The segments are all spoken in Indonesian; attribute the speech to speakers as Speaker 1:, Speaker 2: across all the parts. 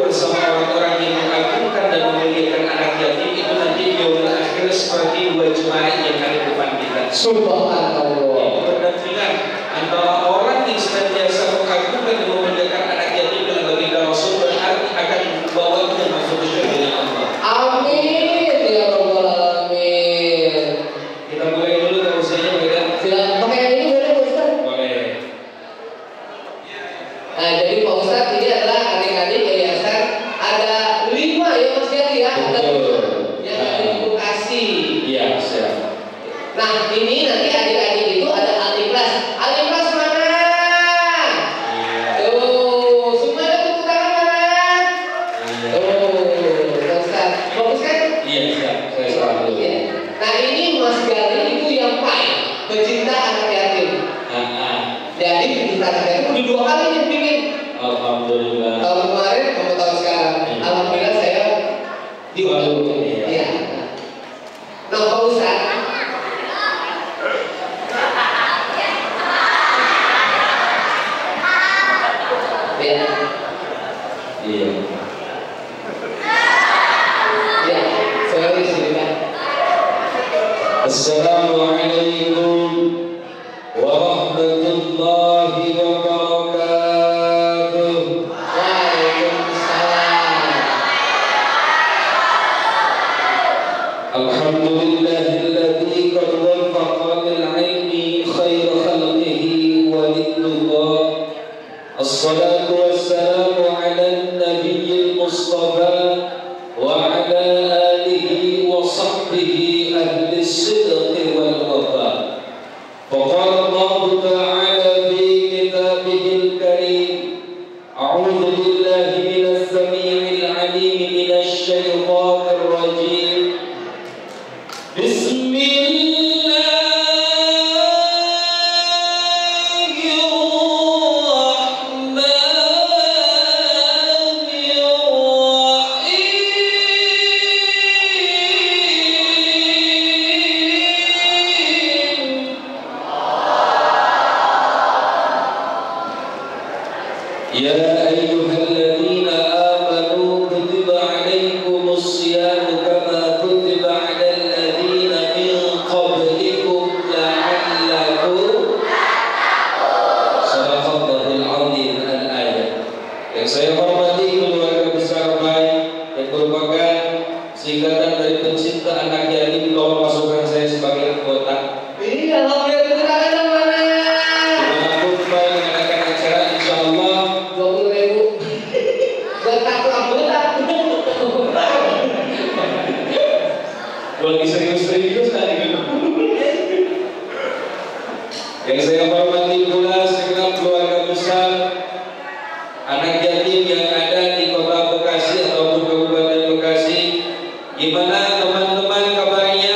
Speaker 1: bersama orang-orang yang mengagungkan dan memuliakan anak yatim itu nanti di yaumul akhir seperti dua jemaah yang ada di depan kita.
Speaker 2: Subhanallah.
Speaker 1: Itu berdampingan antara orang yang senantiasa mengagungkan dan memuliakan anak yatim dengan baginda Rasul berarti akan membawanya masuk ke surga Allah.
Speaker 2: Amin ya rabbal alamin.
Speaker 1: Kita mulai dulu terusannya bagaimana?
Speaker 2: Silakan pakai ini boleh Pak Ustaz?
Speaker 1: Boleh.
Speaker 2: Nah, jadi Pak Ustaz ini adalah adik-adik yayasan ada 5 ya Mas Yadi ya. Ada yang ada di Bekasi.
Speaker 1: Iya, siap.
Speaker 2: Nah, ini nanti adik-adik itu ada Al-Ikhlas. Al-Ikhlas mana?
Speaker 1: Iya.
Speaker 2: Tuh, semua ada tepuk tangan mana?
Speaker 1: Iya.
Speaker 2: Tuh, Pak Ustaz. Bagus kan?
Speaker 1: Iya, siap. Saya selalu.
Speaker 2: Iya. Nah, ini Mas Gali itu yang paling pecinta anak yatim. Jadi pecinta anak yatim udah 2 kali nih bikin.
Speaker 1: Alhamdulillah.
Speaker 2: Tahun kemarin sama tahun sekarang.
Speaker 1: Iya.
Speaker 2: Alhamdulillah saya diundang.
Speaker 1: Iya.
Speaker 2: Iya. Nah, Pak Ustaz. Iya.
Speaker 1: Iya.
Speaker 2: Iya. Saya di sini Pak.
Speaker 1: Assalamualaikum warahmatullahi wabarakatuh.
Speaker 2: Waalaikumsalam.
Speaker 1: Alhamdulillahilladzi qad waffaqa lil ilmi khair khalqihi wa lidullah. Assalatu wassalamu ala nabiyil mustafa wa ala alihi wa sahbihi ahli sidqi wal wafa. Faqala Allah ta'ala fi kitabihil karim, a'udzu billahi minas samii'il 'aliim minasy syaithaanir rajiim. Ya ayyuhalladzina amanu kutiba 'alaikumus siyam kama kutiba 'alal ladzina min qablikum la'allakum tattaqun. Shadaqallahul 'azim. Al-ayat. Yang saya hormati keluarga besar baik yang merupakan singkatan dari pencinta anak yatim, tolong masukkan saya sebagai anggota.
Speaker 2: Iya, alhamdulillah.
Speaker 1: Dimanapun baik mengadakan acara, insyaallah
Speaker 2: 20.000 buat kartu anggota.
Speaker 1: lagi serius-serius tadi gitu. Yang saya hormati pula segenap keluarga besar anak yatim yang ada di Kota Bekasi ataupun Kabupaten Bekasi. Gimana teman-teman kabarnya?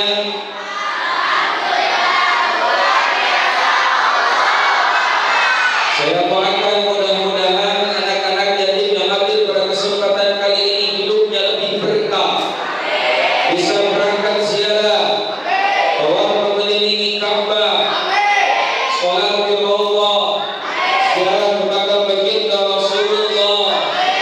Speaker 1: Saya doakan mudah-mudahan anak-anak yatim yang hadir pada kesempatan kali ini hidupnya lebih berkah, bisa berangkat ziarah, tawaf mengelilingi Ka'bah, sholat ke Allah, ziarah kepada baginda Rasulullah,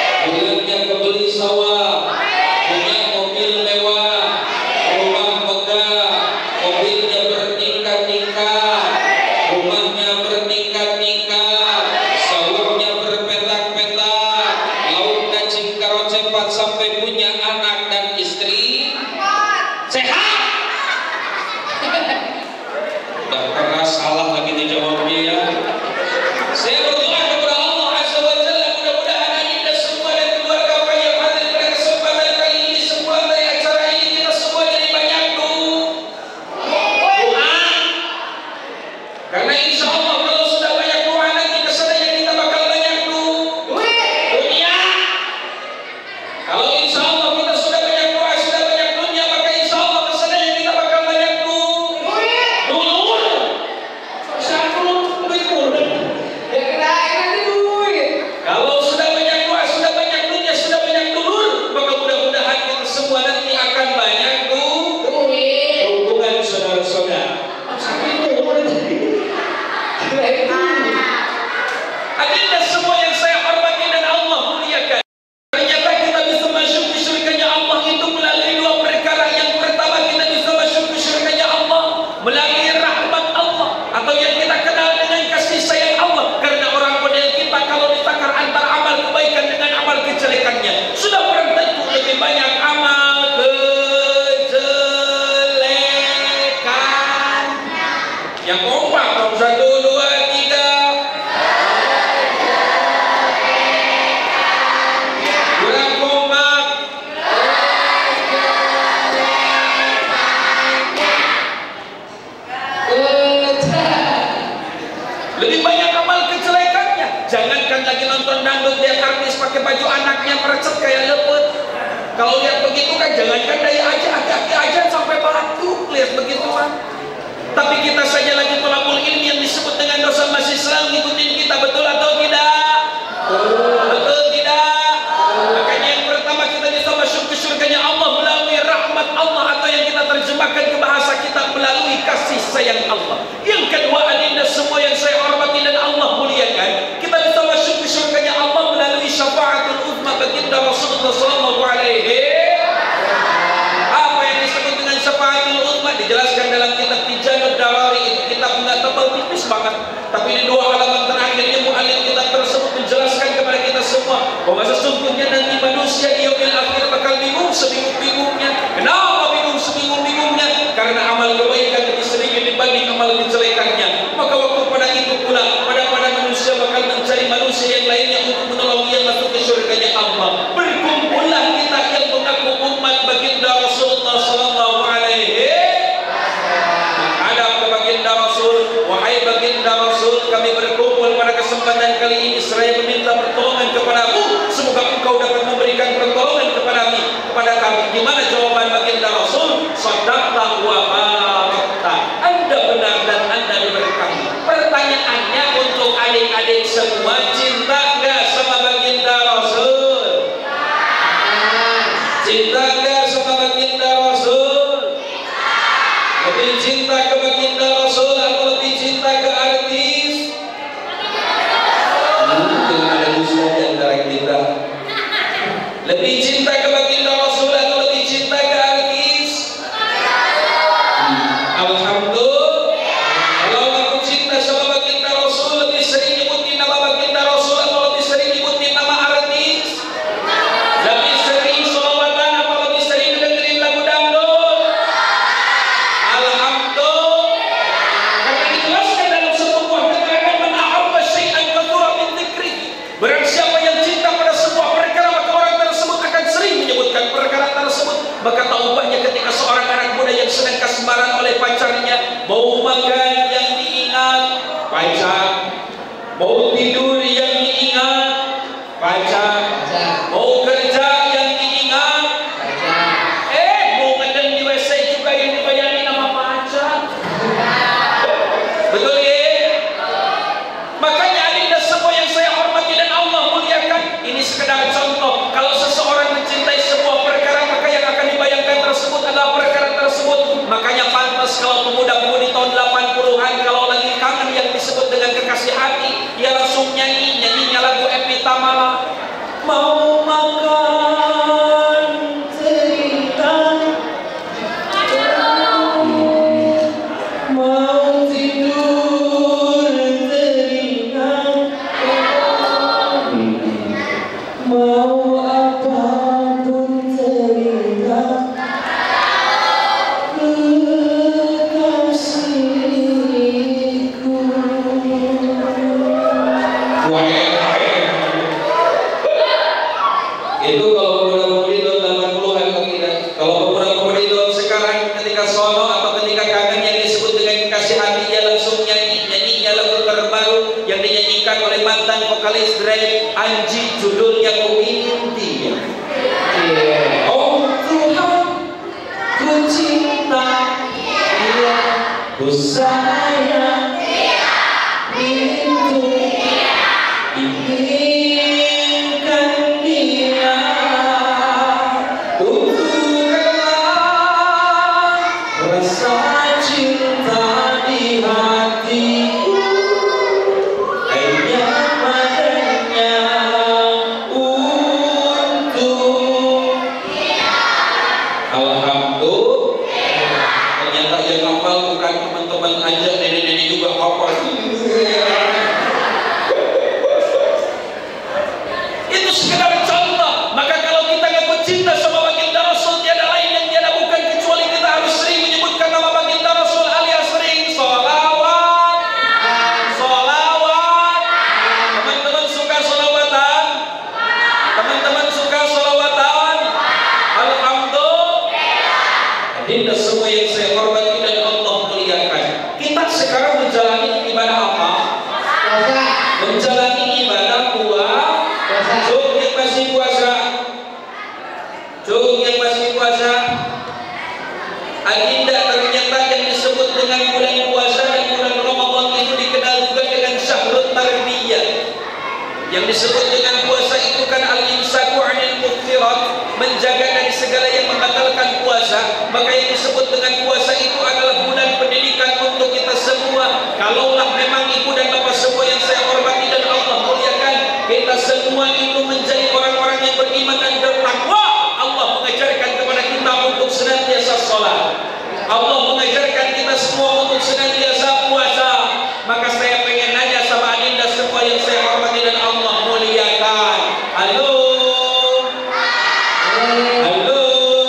Speaker 1: lagi nonton dangdut, lihat artis pakai baju anaknya merecet kayak lepet. Kalau lihat begitu kan jangankan dari aja, aki-aki aja sampai batuk lihat begituan. Tapi kita saja lagi tolakul ilmi yang disebut dengan dosa masih selalu ngikutin kita, betul atau tidak? Betul tidak? Makanya yang pertama kita bisa masuk ke surganya Allah melalui rahmat Allah, atau yang kita terjemahkan ke bahasa kita melalui kasih sayang Allah. Yang kedua, adinda semua yang saya hormati dan Allah muliakan, kita bisa masuk ke surganya Allah melalui syafaatul uzma baginda Rasulullah sallallahu alaihi. Apa yang disebut dengan syafaatul uzma dijelaskan dalam kitab Tijanud Darari. Itu kitab enggak tebal, tipis banget, tapi di 2 halaman terakhirnya mu'alif kitab tersebut menjelaskan kepada kita semua bahwa sesungguhnya nanti manusia di yaumil akhir bakal bingung sebingung-bingungnya. Kenapa bingung sebingung-bingungnya? Karena amal kebaikan lebih sedikit dibanding amal kejelekannya. Maka waktu pada itu pula pada manusia bakal mencari manusia yang lainnya untuk menolong dia masuk ke surganya Allah. Berkumpullah kita yang mengaku umat baginda Rasulullah sallallahu alaihi. Hadap ke baginda Rasul, wahai baginda Rasul, kami berkumpul pada kesempatan kali ini seraya meminta pertolongan kepadamu. Semoga engkau dapat memberikan pertolongan kepada kami. Di mana jawaban baginda Rasul? Shadaqta wa barakta. Anda benar dan Anda diberkahi. Pertanyaannya untuk adik-adik semua, cinta enggak sama baginda Rasul? Cinta enggak sama baginda Rasul? Lebih cinta ke baginda Rasul atau lebih cinta ke artis? Mungkin ada dusta di antara kita. Lebih cinta ke baginda Rasul atau lebih cinta ke artis? Alhamdulillah. Kalau aku cinta sama baginda Rasul, lebih sering nyebutin nama baginda Rasul atau lebih sering nyebutin nama artis? Lebih sering sholawatan atau lebih sering dengerin lagu dangdut? Alhamdulillah. Karena dijelaskan dalam sebuah keterangan, man ahabba syai'an katsura min dzikri. Barang siapa yang cinta pada sebuah perkara, maka orang tersebut akan sering menyebutkan perkara tersebut. Maka taubahnya ketika seorang anak muda yang sedang kasmaran oleh pacarnya, mau makan yang diingat pacar, mau tidur yang diingat pacar, mau kerja yang diingat, mau ngedeng di WC juga yang dibayani nama pacar. Betul ya? Makanya adinda semua yang saya hormati dan Allah muliakan, ini sekedar contoh. Kalau seseorang mencintai sebuah perkara, maka yang akan dibayangkan tersebut adalah perkara tersebut. Makanya pantas kalau pemuda-pemudi tahun 80-an kalau lagi kangen yang disebut dengan kekasih hati, dia langsung nyanyinya lagu Epi Tamala. Mau makan cerita, mau tidur teringat, mau apapun teringat, kekasihku. Itu kalau pemuda-pemudi tahun 80-an mengira. Kalau pemuda-pemudi tahun sekarang ketika sono atau ketika kangen yang disebut dengan kekasih hati, dia langsung nyanyinya lagu terbaru yang dinyanyikan oleh mantan vokalis Dre, Anji, judulnya Ku Ingin Dia. Oh Tuhan, ku cinta dia, ku sayang dia, itu inginkan dia. Untukkanlah rasa cinta di hatiku, hanya padanya untuk. Alhamdulillah. Ternyata yang hafal bukan teman-teman aja, nenek-nenek juga hafal. Itu sekedar contoh. Maka kalau kita ngaku cinta sama baginda Rasul, tiada lain yang tiada bukan kecuali kita harus sering menyebutkan nama baginda Rasul, alias sering sholawat. Sholawat. Teman-teman suka sholawatan? Teman-teman suka sholawatan? Alhamdulillah. Adinda semua yang saya hormati dan Allah muliakan, kita sekarang menjalani ibadah apa? Menjalani ibadah puasa. dengan puasa itu kan al-imsaku 'anil muftirat, menjaga dari segala yang membatalkan puasa. Maka yang disebut dengan puasa itu adalah bulan pendidikan untuk kita semua. Kalaulah memang ibu dan bapak semua yang saya hormati dan Allah muliakan, kita semua itu menjadi orang-orang yang beriman dan bertakwa, Allah mengajarkan kepada kita untuk senantiasa sholat. Allah mengajarkan kita semua untuk senantiasa puasa. Maka saya pengen nanya sama adinda semua yang saya hormati dan Allah muliakan. Halo. Halo.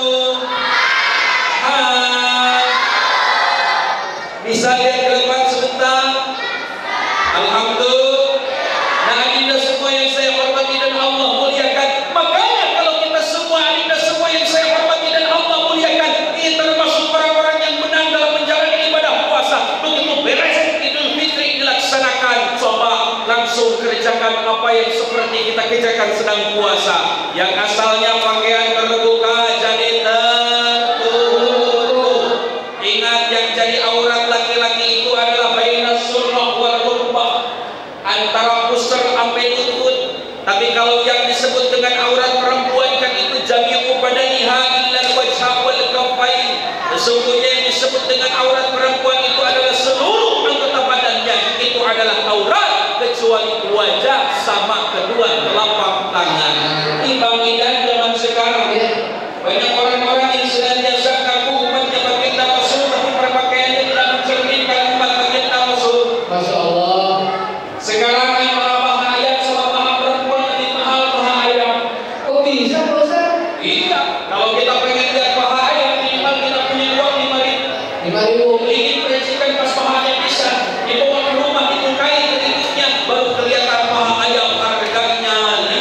Speaker 1: Hai. Bisa lihat ke depan sebentar? Alhamdulillah. Nah adinda semua yang saya hormati dan Allah muliakan. Makanya kalau kita semua adinda semua yang saya hormati dan Allah muliakan, ini termasuk orang-orang yang menang dalam menjalani ibadah puasa. Begitu beres Idul Fitri dilaksanakan, coba langsung kerjakan apa yang seperti kita kerjakan sedang puasa. Yang asalnya pakaian terbuka jadi tertutup. Ingat, yang jadi aurat laki-laki itu adalah bainas surrah wal rukbah, antara pusar sampai lutut. Tapi kalau yang disebut dengan aurat perempuan kan itu jami'u badaniha illa al-wajha wal kaffain. Sesungguhnya yang disebut dengan aurat perempuan itu adalah seluruh anggota badannya, itu adalah aurat kecuali wajah sama kedua telapak tangan. Bang Idan, zaman sekarang ya, banyak orang-orang yang senantiasa ngaku umatnya baginda Rasul, tapi berpakaiannya tidak mencerminkan umat baginda Rasul. Masya Allah. Sekarang yang maha ayam sama maha perempuan lebih mahal maha ayam. Kok bisa Ustaz? Iya, kalau kita pengen lihat maha ayam minimal kita punya uang 5.000. Ingin percikan pas mahanya bisa dibawa ke rumah, ditukai berikutnya baru kelihatan maha ayam harganya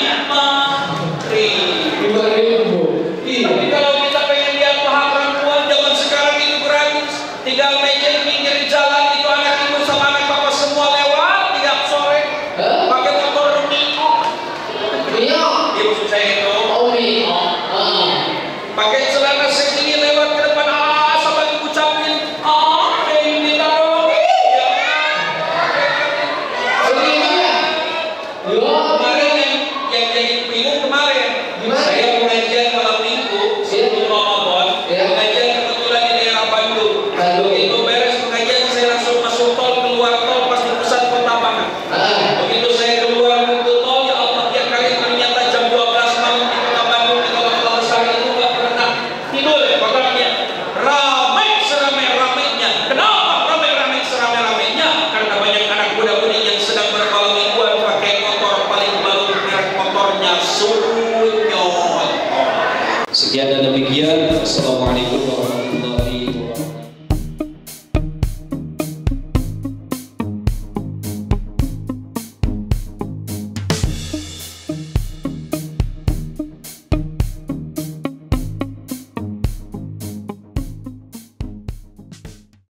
Speaker 1: 5.000. Iya. Tapi kalau kita pengen lihat maha perempuan zaman sekarang itu gratis. Tinggal meja pinggir jalan itu anak ibu sama anak bapak semua lewat tiap sore pakai motor Mio. Mio? Iya maksud saya itu. Oh Mio. Pakai celana segini lewat ke depan sampai ngucapin ini taruh. Kemarin yang jadi bingung kemarin. Saya pengajian malam minggu sebelum Ramadan. Pengajian kebetulan di daerah Bandung. Begitu beres pengajian saya langsung masuk tol, keluar tol pas di pusat kota Bandung. Begitu saya keluar pintu tol, ya Allah ya kali ternyata jam 12 malam di kota Bandung di kota besar itu nggak pernah tidur kotanya. Ramai seramai-ramainya. Kenapa ramai-ramai seramai-ramainya? Karena banyak anak muda-mudi yang sedang bermalam mingguan pakai motor paling baru, merek motornya Sunyot. Sekian dan demikian. Assalamualaikum warahmatullahi wabarakatuh.